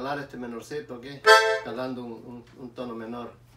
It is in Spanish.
escalar este menorcito aquí, escalando un tono menor.